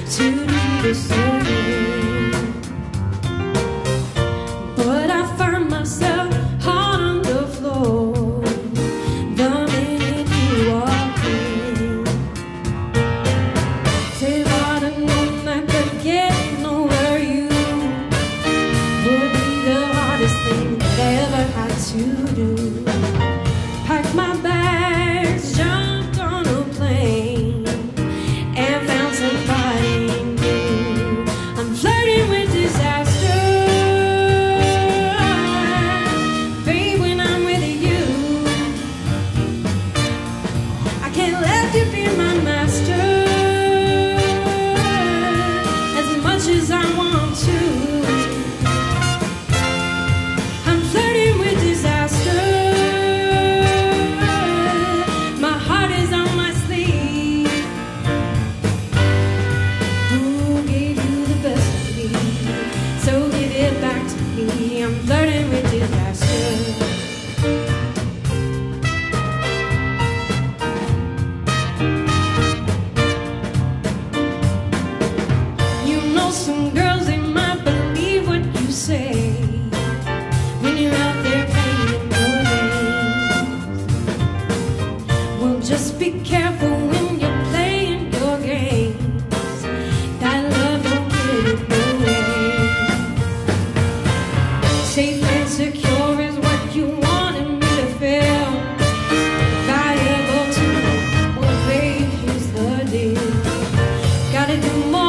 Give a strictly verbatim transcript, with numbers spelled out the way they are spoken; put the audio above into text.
to do the same. But I find myself hard on the floor the minute you walk in. Say I'd have known that the getting over you would be the hardest thing that I ever had to do. Packed my bags, jumped on a plane, and found somebody new. I'm flirting with disaster, babe, when I'm with you. I can't let you be my master as much as I want to. I'm flirting with disaster. My heart is on my sleeve. Who gave you the best of me? So give it back to me. I'm flirting with disaster. You know some girls, they might believe what you say when you're out there playing your games. Well, just be careful when you're playing your games. That love don't get in the way. Safe and secure is what you wanted me to feel. Valuable to know, well, babe, here's the deal. Gotta do more